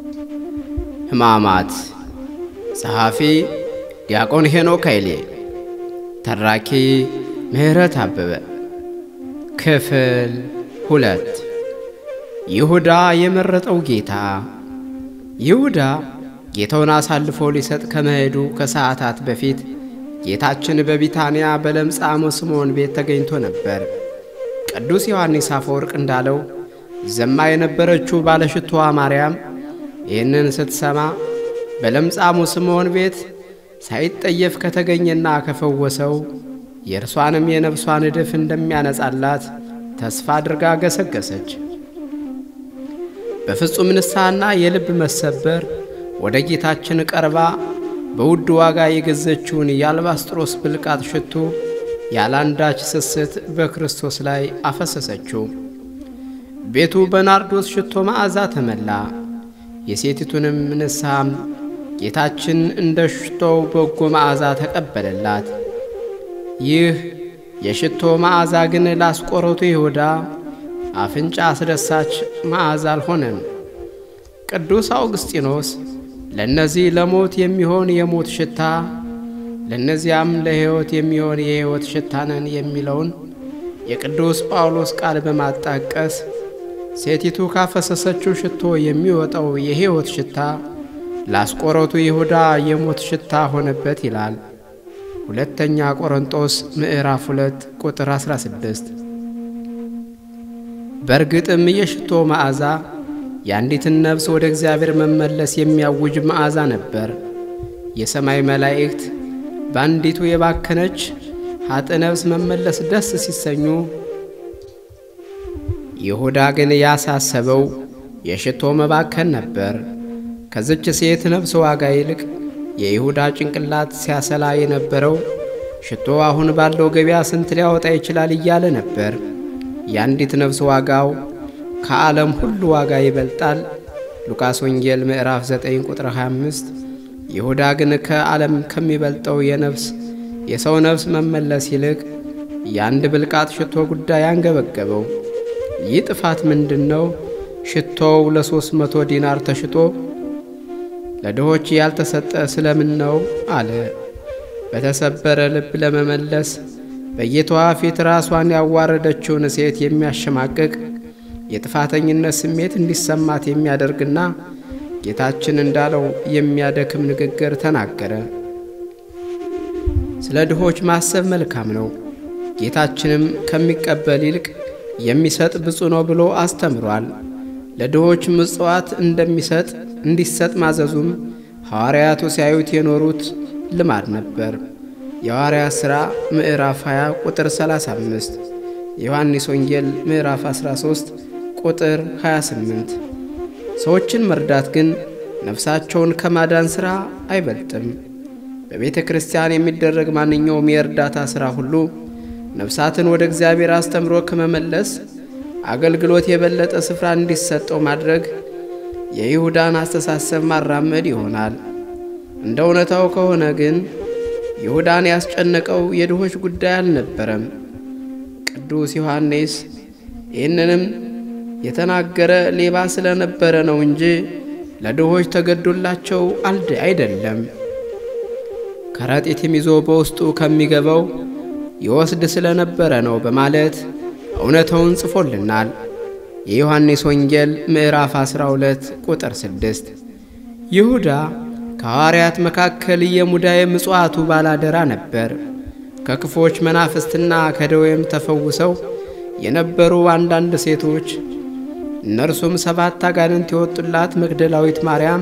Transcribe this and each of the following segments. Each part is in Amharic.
ሕማማት ጸሐፊ ዲያቆን ሄኖክ ኃይሌ ተራኪ ምህረት አበበ ክፍል 2 ይሁዳ የመረጠው ጌታ ይሁዳ ጌታውን አሳልፎ ሊሰጥ ከመሄዱ ከሰዓታት በፊት ጌታችን በቢታንያ በለምጻሙ ስምዖን ቤት ተገኝቶ ነበር። ቅዱስ ዮሐንስ አፈወርቅ እንዳለው ዘማ የነበረችው ባለሽቶዋ ማርያም ይህንን ስትሰማ በለምጻሙ ስምዖን ቤት ሳይጠየፍ ከተገኘና ከፈወሰው የእርሷንም የነፍሷን ዕድፍ እንደሚያነጻላት ተስፋ አድርጋ ገሰገሰች። በፍጹም ንስሐና የልብ መሰበር ወደ ጌታችን ቀርባ በውድ ዋጋ የገዘችውን የአልባስጥሮስ ብልቃጥ ሽቱ ያላንዳች ስስት በክርስቶስ ላይ አፈሰሰችው። ቤቱ በናርዶስ ሽቶ መዓዛ ተመላ። የሴቲቱንም ንስሐም ጌታችን እንደ ሽቶው በጎ መዓዛ ተቀበለላት። ይህ የሽቶ መዓዛ ግን ላስቆሮቱ ይሁዳ አፍንጫ አስደሳች መዓዛ አልሆነም። ቅዱስ አውግስጢኖስ ለነዚህ ለሞት የሚሆን የሞት ሽታ ለነዚያም ለሕይወት የሚሆን የሕይወት ሽታ ነን የሚለውን የቅዱስ ጳውሎስ ቃል በማጣቀስ ሴቲቱ ካፈሰሰችው ሽቶ የሚወጣው የሕይወት ሽታ ላስቆሮቱ ይሁዳ የሞት ሽታ ሆነበት ይላል። ሁለተኛ ቆሮንቶስ ምዕራፍ 2 ቁጥር 16። በርግጥም የሽቶ መዓዛ የአንዲትን ነፍስ ወደ እግዚአብሔር መመለስ የሚያውጅ መዓዛ ነበር። የሰማይ መላእክት በአንዲቱ የባከነች ኃጥ ነፍስ መመለስ ደስ ሲሰኙ፣ ይሁዳ ግን ያሳሰበው የሽቶ መባከን ነበር። ከዚች ሴት ነፍስ ዋጋ ይልቅ የይሁዳ ጭንቅላት ሲያሰላ የነበረው ሽቶ አሁን ባለው ገበያ ስንት ሊያወጣ ይችላል እያለ ነበር። የአንዲት ነፍስ ዋጋው ከዓለም ሁሉ ዋጋ ይበልጣል። ሉቃስ ወንጌል ምዕራፍ 9 ቁጥር 25። ይሁዳ ግን ከዓለም ከሚበልጠው የሰው ነፍስ መመለስ ይልቅ የአንድ ብልቃጥ ሽቶ ጉዳይ አንገበገበው። ይህ ጥፋት ምንድነው? ሽቶው ለ300 ዲናር ተሽጦ ለድሆች ያልተሰጠ ስለምን ነው አለ። በተሰበረ ልብ ለመመለስ በጌታዋ ፊት ራሷን ያዋረደችውን ሴት የሚያሸማቅቅ የጥፋተኝነት ስሜት እንዲሰማት የሚያደርግና ጌታችን እንዳለው የሚያደክም ንግግር ተናገረ። ስለ ድሆች ማሰብ መልካም ነው፣ ጌታችንም ከሚቀበል ይልቅ የሚሰጥ ብፁዕ ነው ብሎ አስተምሯል። ለድሆች ምጽዋት እንዲሰጥ ማዘዙም ሐዋርያቱ ሲያዩት የኖሩት ልማድ ነበር። የሐዋርያት ሥራ ምዕራፍ 20 ቁጥር 35፣ ዮሐንስ ወንጌል ምዕራፍ 13 ቁጥር 28። ሰዎችን መርዳት ግን ነፍሳቸውን ከማዳን ሥራ አይበልጥም። በቤተ ክርስቲያን የሚደረግ ማንኛውም የእርዳታ ሥራ ሁሉ ነፍሳትን ወደ እግዚአብሔር አስተምሮ ከመመለስ አገልግሎት የበለጠ ስፍራ እንዲሰጠው ማድረግ የይሁዳን አስተሳሰብ ማራመድ ይሆናል። እንደ እውነታው ከሆነ ግን ይሁዳን ያስጨነቀው የድሆች ጉዳይ አልነበረም። ቅዱስ ዮሐንስ ይህንንም የተናገረ ሌባ ስለነበረ ነው እንጂ ለድሆች ተገዶላቸው አይደለም። ከረጢትም ይዞ በውስጡ ከሚገባው ይወስድ ስለነበረ ነው በማለት እውነታውን ጽፎልናል። የዮሐንስ ወንጌል ምዕራፍ 12 ቁጥር 6። ይሁዳ ከሐዋርያት መካከል የሙዳየ ምጽዋቱ ባላደራ ነበር። ከክፎች መናፍስትና ከደዌም ተፈውሰው የነበሩ አንዳንድ ሴቶች እነርሱም 7 አጋንንት የወጡላት መግደላዊት ማርያም፣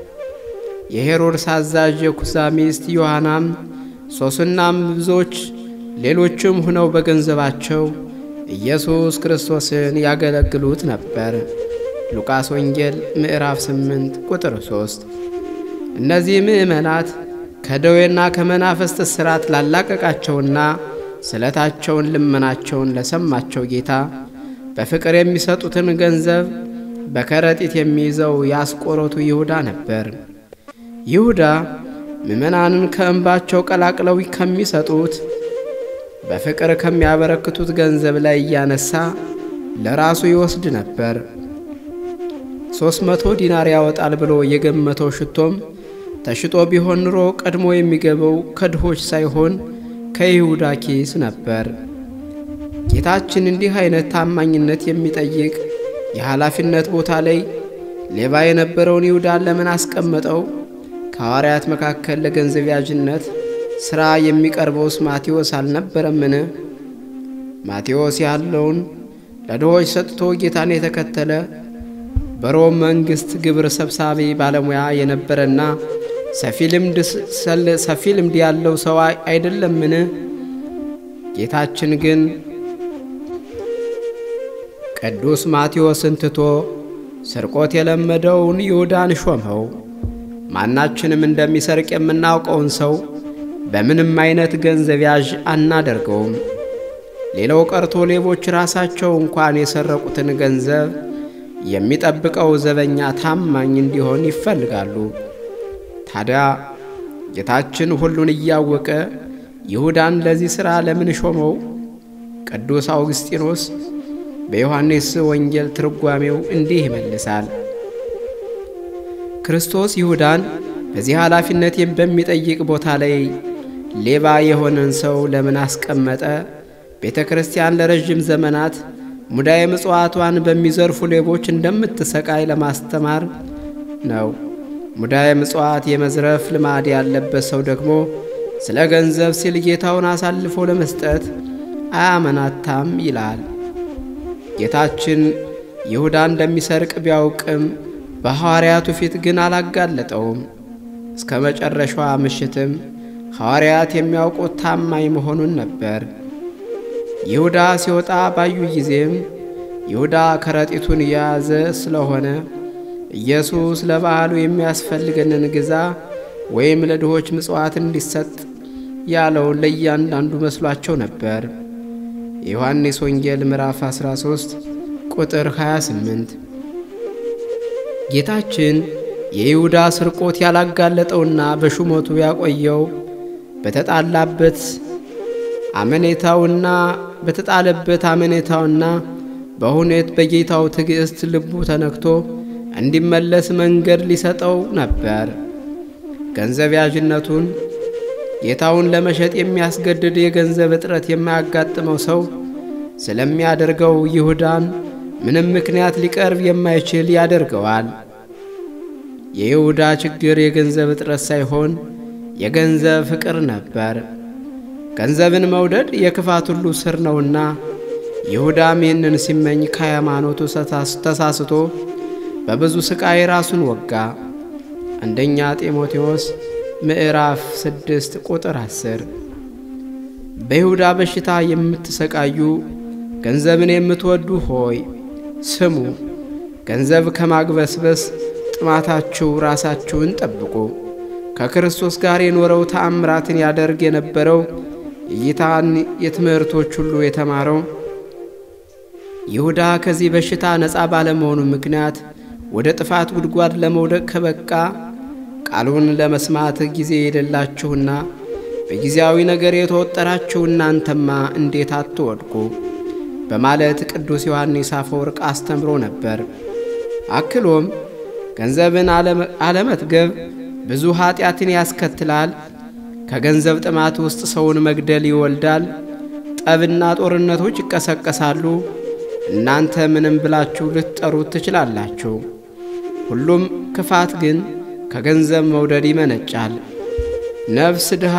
የሄሮድስ አዛዥ የኩዛ ሚስት ዮሐናም፣ ሶስናም ብዙዎች ሌሎችም ሆነው በገንዘባቸው ኢየሱስ ክርስቶስን ያገለግሉት ነበር። ሉቃስ ወንጌል ምዕራፍ 8 ቁጥር 3። እነዚህ ምእመናት ከደዌና ከመናፍስት እስራት ላላቀቃቸውና ስለታቸውን ልመናቸውን ለሰማቸው ጌታ በፍቅር የሚሰጡትን ገንዘብ በከረጢት የሚይዘው ያስቆሮቱ ይሁዳ ነበር። ይሁዳ ምእመናንን ከእንባቸው ቀላቅለው ከሚሰጡት በፍቅር ከሚያበረክቱት ገንዘብ ላይ ያነሳ ለራሱ ይወስድ ነበር። 300 ዲናር ያወጣል ብሎ የገመተው ሽቶም ተሽጦ ቢሆን ኑሮ ቀድሞ የሚገባው ከድሆች ሳይሆን ከይሁዳ ኪስ ነበር። ጌታችን እንዲህ አይነት ታማኝነት የሚጠይቅ የኃላፊነት ቦታ ላይ ሌባ የነበረውን ይሁዳን ለምን አስቀመጠው? ከሐዋርያት መካከል ለገንዘብ ያዥነት ሥራ የሚቀርበውስ ማቴዎስ አልነበረምን? ማቴዎስ ያለውን ለድሆች ሰጥቶ ጌታን የተከተለ በሮም መንግሥት ግብር ሰብሳቢ ባለሙያ የነበረና ሰፊ ልምድ ያለው ሰው አይደለምን? ጌታችን ግን ቅዱስ ማቴዎስን ትቶ ስርቆት የለመደውን ይሁዳን ሾመው። ማናችንም እንደሚሰርቅ የምናውቀውን ሰው በምንም አይነት ገንዘብ ያዥ አናደርገውም። ሌላው ቀርቶ ሌቦች ራሳቸው እንኳን የሰረቁትን ገንዘብ የሚጠብቀው ዘበኛ ታማኝ እንዲሆን ይፈልጋሉ። ታዲያ ጌታችን ሁሉን እያወቀ ይሁዳን ለዚህ ሥራ ለምን ሾመው? ቅዱስ አውግስጢኖስ በዮሐንስ ወንጌል ትርጓሜው እንዲህ ይመልሳል። ክርስቶስ ይሁዳን በዚህ ኃላፊነት በሚጠይቅ ቦታ ላይ ሌባ የሆነን ሰው ለምን አስቀመጠ? ቤተ ክርስቲያን ለረጅም ዘመናት ሙዳየ ምጽዋቷን በሚዘርፉ ሌቦች እንደምትሰቃይ ለማስተማር ነው። ሙዳየ ምጽዋት የመዝረፍ ልማድ ያለበት ሰው ደግሞ ስለ ገንዘብ ሲል ጌታውን አሳልፎ ለመስጠት አያመናታም ይላል። ጌታችን ይሁዳ እንደሚሰርቅ ቢያውቅም በሐዋርያቱ ፊት ግን አላጋለጠውም። እስከ መጨረሻዋ ምሽትም ሐዋርያት የሚያውቁት ታማኝ መሆኑን ነበር። ይሁዳ ሲወጣ ባዩ ጊዜም ይሁዳ ከረጢቱን የያዘ ስለሆነ ኢየሱስ ለበዓሉ የሚያስፈልገንን ግዛ ወይም ለድሆች ምጽዋት እንዲሰጥ ያለው ለእያንዳንዱ መስሏቸው ነበር። ዮሐንስ ወንጌል ምዕራፍ 13 ቁጥር 28። ጌታችን የይሁዳ ስርቆት ያላጋለጠውና በሹመቱ ያቆየው በተጣለበት አመኔታውና በሁኔት በጌታው ትዕግስት ልቡ ተነክቶ እንዲመለስ መንገድ ሊሰጠው ነበር። ገንዘብ ያዥነቱን ጌታውን ለመሸጥ የሚያስገድድ የገንዘብ እጥረት የማያጋጥመው ሰው ስለሚያደርገው ይሁዳን ምንም ምክንያት ሊቀርብ የማይችል ያደርገዋል። የይሁዳ ችግር የገንዘብ እጥረት ሳይሆን የገንዘብ ፍቅር ነበር። ገንዘብን መውደድ የክፋት ሁሉ ስር ነውና ይሁዳም ይህንን ሲመኝ ከሃይማኖቱ ተሳስቶ በብዙ ስቃይ ራሱን ወጋ። አንደኛ ጢሞቴዎስ ምዕራፍ 6 ቁጥር 10። በይሁዳ በሽታ የምትሰቃዩ ገንዘብን የምትወዱ ሆይ ስሙ። ገንዘብ ከማግበስበስ ጥማታችሁ ራሳችሁን ጠብቁ። ከክርስቶስ ጋር የኖረው ተአምራትን ያደርግ የነበረው የጌታን የትምህርቶች ሁሉ የተማረው ይሁዳ ከዚህ በሽታ ነፃ ባለመሆኑ ምክንያት ወደ ጥፋት ጉድጓድ ለመውደቅ ከበቃ ቃሉን ለመስማት ጊዜ የሌላችሁና በጊዜያዊ ነገር የተወጠራችሁ እናንተማ እንዴት አትወድቁ በማለት ቅዱስ ዮሐንስ አፈወርቅ አስተምሮ ነበር። አክሎም ገንዘብን አለመጥገብ ብዙ ኃጢአትን ያስከትላል። ከገንዘብ ጥማት ውስጥ ሰውን መግደል ይወልዳል። ጠብና ጦርነቶች ይቀሰቀሳሉ። እናንተ ምንም ብላችሁ ልትጠሩት ትችላላችሁ። ሁሉም ክፋት ግን ከገንዘብ መውደድ ይመነጫል። ነፍስ ድሃ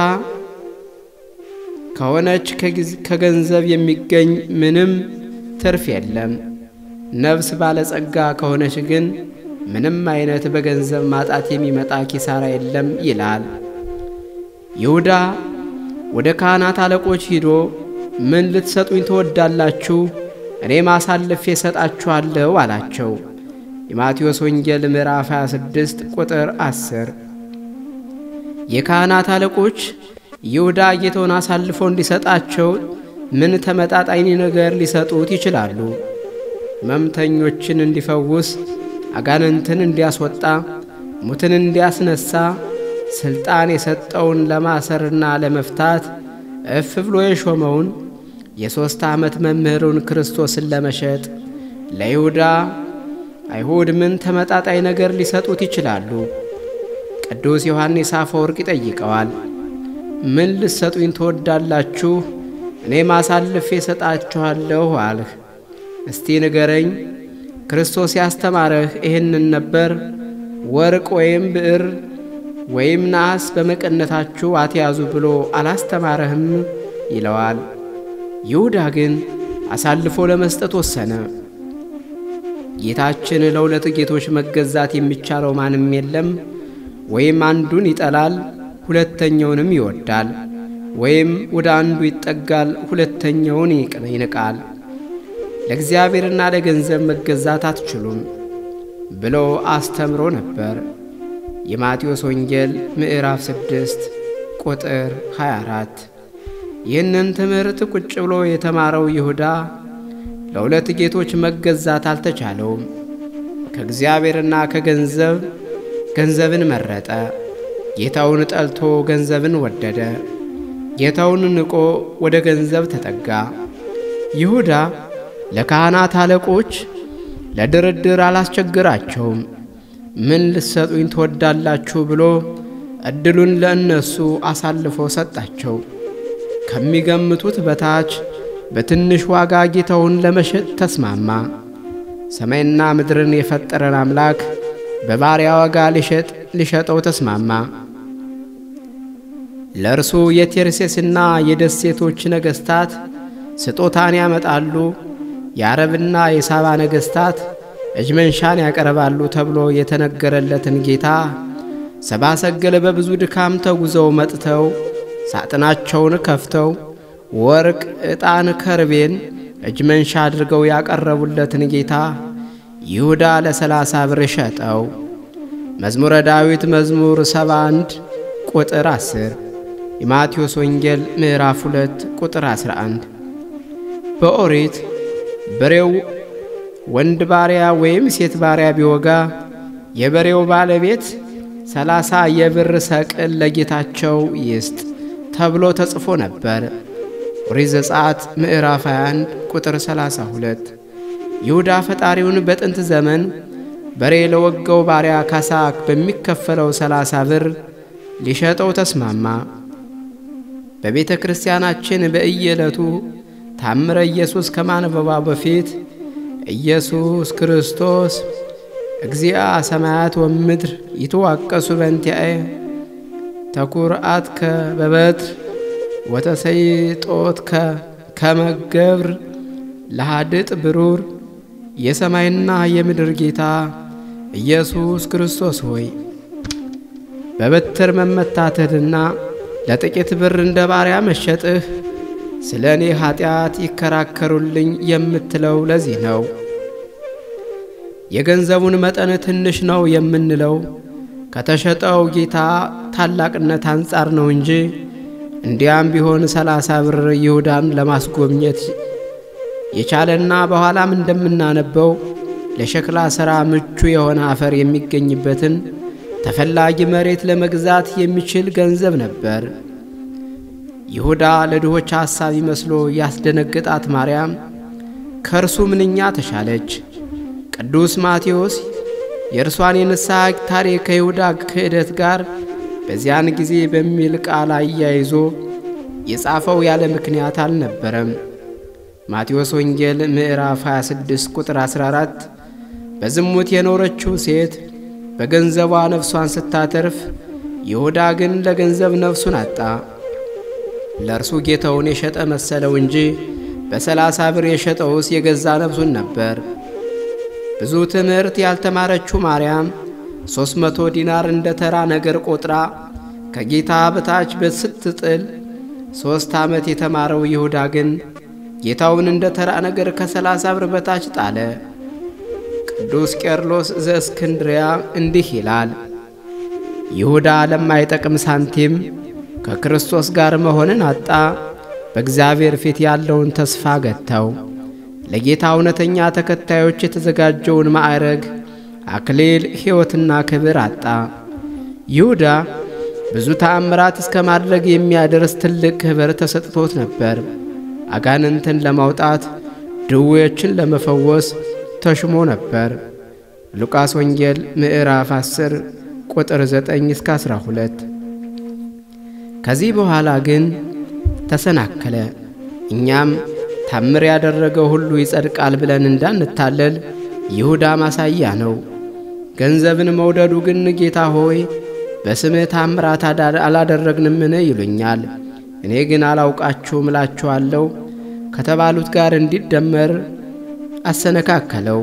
ከሆነች ከገንዘብ የሚገኝ ምንም ትርፍ የለም። ነፍስ ባለጸጋ ከሆነች ግን ምንም አይነት በገንዘብ ማጣት የሚመጣ ኪሳራ የለም ይላል። ይሁዳ ወደ ካህናት አለቆች ሄዶ ምን ልትሰጡኝ ትወዳላችሁ? እኔም አሳልፌ እሰጣችኋለሁ አላቸው። የማቴዎስ ወንጌል ምዕራፍ 26 ቁጥር 10። የካህናት አለቆች ይሁዳ ጌታውን አሳልፎ እንዲሰጣቸው ምን ተመጣጣኝ ነገር ሊሰጡት ይችላሉ? ሕመምተኞችን እንዲፈውስ፣ አጋንንትን እንዲያስወጣ፣ ሙትን እንዲያስነሳ ስልጣን የሰጠውን ለማሰርና ለመፍታት እፍ ብሎ የሾመውን የ3 ዓመት መምህሩን ክርስቶስን ለመሸጥ ለይሁዳ አይሁድ ምን ተመጣጣኝ ነገር ሊሰጡት ይችላሉ? ቅዱስ ዮሐንስ አፈወርቅ ይጠይቀዋል። ምን ልትሰጡኝ ትወዳላችሁ? እኔም አሳልፌ እሰጣችኋለሁ አልህ። እስቲ ንገረኝ፣ ክርስቶስ ያስተማረህ ይህንን ነበር? ወርቅ ወይም ብዕር ወይም ናስ በመቀነታችሁ አትያዙ ብሎ አላስተማረህም? ይለዋል። ይሁዳ ግን አሳልፎ ለመስጠት ወሰነ። ጌታችን ለሁለት ጌቶች መገዛት የሚቻለው ማንም የለም። ወይም አንዱን ይጠላል፣ ሁለተኛውንም ይወዳል፣ ወይም ወደ አንዱ ይጠጋል፣ ሁለተኛውን ይንቃል። ለእግዚአብሔርና ለገንዘብ መገዛት አትችሉም ብሎ አስተምሮ ነበር። የማቴዎስ ወንጌል ምዕራፍ 6 ቁጥር 24። ይህንን ትምህርት ቁጭ ብሎ የተማረው ይሁዳ ለሁለት ጌቶች መገዛት አልተቻለውም። ከእግዚአብሔርና ከገንዘብ ገንዘብን መረጠ። ጌታውን ጠልቶ ገንዘብን ወደደ። ጌታውን ንቆ ወደ ገንዘብ ተጠጋ። ይሁዳ ለካህናት አለቆች ለድርድር አላስቸግራቸውም። ምን ልትሰጡኝ ትወዳላችሁ ብሎ እድሉን ለእነሱ አሳልፎ ሰጣቸው። ከሚገምቱት በታች በትንሽ ዋጋ ጌታውን ለመሸጥ ተስማማ። ሰማይና ምድርን የፈጠረን አምላክ በባሪያ ዋጋ ሊሸጠው ተስማማ። ለእርሱ የቴርሴስና የደሴቶች ነገሥታት ስጦታን ያመጣሉ፣ የአረብና የሳባ ነገሥታት እጅ መንሻን ያቀርባሉ ተብሎ የተነገረለትን ጌታ ሰባ ሰገል በብዙ ድካም ተጉዘው መጥተው ሳጥናቸውን ከፍተው ወርቅ፣ ዕጣን፣ ከርቤን እጅ መንሻ አድርገው ያቀረቡለትን ጌታ ይሁዳ ለ30 ብር ሸጠው። መዝሙረ ዳዊት መዝሙር 71 ቁጥር 10። የማቴዎስ ወንጌል ምዕራፍ 2 ቁጥር 11። በኦሪት በሬው ወንድ ባሪያ ወይም ሴት ባሪያ ቢወጋ የበሬው ባለቤት 30 የብር ሰቅል ለጌታቸው ይስጥ ተብሎ ተጽፎ ነበር። ኦሪት ዘጸአት ምዕራፍ 21 ቁጥር 32። ይሁዳ ፈጣሪውን በጥንት ዘመን በሬ ለወጋው ባሪያ ካሳ በሚከፈለው 30 ብር ሊሸጠው ተስማማ። በቤተ ክርስቲያናችን በእየለቱ ታምረ ኢየሱስ ከማንበባ በፊት ኢየሱስ ክርስቶስ እግዚአ ሰማያት ወምድር ይተዋቀሱ በእንቲአየ ተኩርአትከ በበትር ወተሰይጦትከ ከመገብር ለሃድጥ ብሩር። የሰማይና የምድር ጌታ ኢየሱስ ክርስቶስ ሆይ በበትር መመታተህና ለጥቂት ብር እንደ ባሪያ መሸጥህ ስለ እኔ ኃጢአት ይከራከሩልኝ የምትለው ለዚህ ነው። የገንዘቡን መጠን ትንሽ ነው የምንለው ከተሸጠው ጌታ ታላቅነት አንጻር ነው እንጂ እንዲያም ቢሆን 30 ብር ይሁዳን ለማስጎብኘት የቻለና በኋላም እንደምናነበው ለሸክላ ሥራ ምቹ የሆነ አፈር የሚገኝበትን ተፈላጊ መሬት ለመግዛት የሚችል ገንዘብ ነበር። ይሁዳ ለድሆች ሐሳቢ መስሎ ያስደነገጣት ማርያም ከእርሱ ምንኛ ተሻለች። ቅዱስ ማቴዎስ የእርሷን የንስሐ ታሪክ ከይሁዳ ክህደት ጋር በዚያን ጊዜ በሚል ቃል አያይዞ የጻፈው ያለ ምክንያት አልነበረም። ማቴዎስ ወንጌል ምዕራፍ 26 ቁጥር 14 በዝሙት የኖረችው ሴት በገንዘቧ ነፍሷን ስታተርፍ፣ ይሁዳ ግን ለገንዘብ ነፍሱን አጣ። ለእርሱ ጌታውን የሸጠ መሰለው እንጂ በ30 ብር የሸጠውስ የገዛ ነፍሱን ነበር። ብዙ ትምህርት ያልተማረችው ማርያም 300 ዲናር እንደ ተራ ነገር ቆጥራ ከጌታ በታች ስትጥል 3 ዓመት የተማረው ይሁዳ ግን ጌታውን እንደ ተራ ነገር ከ30 ብር በታች ጣለ። ቅዱስ ቄርሎስ ዘእስክንድርያ እንዲህ ይላል፣ ይሁዳ ለማይጠቅም ሳንቲም ከክርስቶስ ጋር መሆንን አጣ። በእግዚአብሔር ፊት ያለውን ተስፋ ገተው። ለጌታ እውነተኛ ተከታዮች የተዘጋጀውን ማዕረግ፣ አክሊል፣ ሕይወትና ክብር አጣ። ይሁዳ ብዙ ተአምራት እስከ ማድረግ የሚያደርስ ትልቅ ክብር ተሰጥቶት ነበር። አጋንንትን ለማውጣት፣ ድዌዎችን ለመፈወስ ተሽሞ ነበር። ሉቃስ ወንጌል ምዕራፍ 10 ቁጥር 9 እስከ 12። ከዚህ በኋላ ግን ተሰናከለ። እኛም ታምር ያደረገው ሁሉ ይጸድቃል ብለን እንዳንታለል ይሁዳ ማሳያ ነው። ገንዘብን መውደዱ ግን ጌታ ሆይ በስምህ ታምራት አላደረግንምን ይሉኛል። እኔ ግን አላውቃችሁም እላችኋለሁ ከተባሉት ጋር እንዲደመር አሰነካከለው።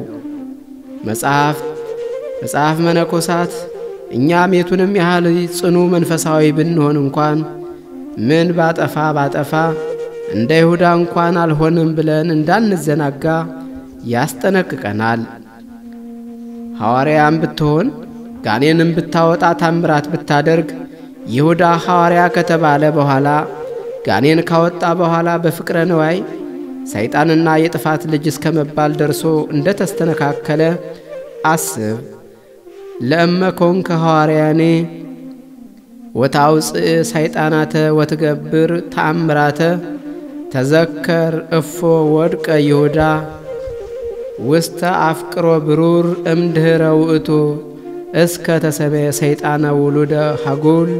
መጽሐፍ መነኮሳት እኛም የቱንም ያህል ጽኑ መንፈሳዊ ብንሆን እንኳን ምን ባጠፋ እንደ ይሁዳ እንኳን አልሆንም ብለን እንዳንዘናጋ ያስጠነቅቀናል። ሐዋርያም ብትሆን ጋኔንም ብታወጣ ታምራት ብታደርግ ይሁዳ ሐዋርያ ከተባለ በኋላ ጋኔን ካወጣ በኋላ በፍቅረ ነዋይ ሰይጣንና የጥፋት ልጅ እስከመባል ደርሶ እንደ ተስተነካከለ አስብ። ለእመኮን ከሐዋርያኔ ወታውፅእ ሰይጣናተ ወትገብር ተአምራተ ተዘከር እፎ ወድቀ ይሁዳ ውስተ አፍቅሮ ብሩር እምድኅረ ውእቱ እስከ ተሰበየ ሰይጣነ ውሉደ ሀጉል።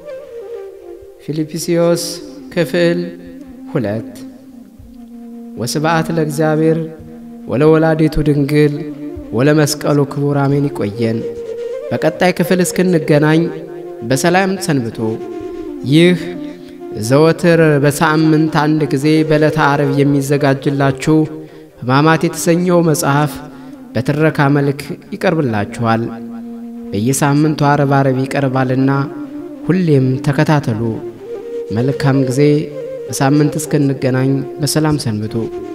ፊልጵስዩስ ክፍል 2። ወስብሐት ለእግዚአብሔር ወለወላዲቱ ድንግል ወለመስቀሉ ክቡር አሜን። ይቆየን። በቀጣይ ክፍል እስክንገናኝ በሰላም ሰንብቱ። ይህ ዘወትር በሳምንት አንድ ጊዜ በዕለተ ዓርብ የሚዘጋጅላችሁ ሕማማት የተሰኘው መጽሐፍ በትረካ መልክ ይቀርብላችኋል። በየሳምንቱ ዓርብ ይቀርባልና ሁሌም ተከታተሉ። መልካም ጊዜ። በሳምንት እስክንገናኝ በሰላም ሰንብቱ።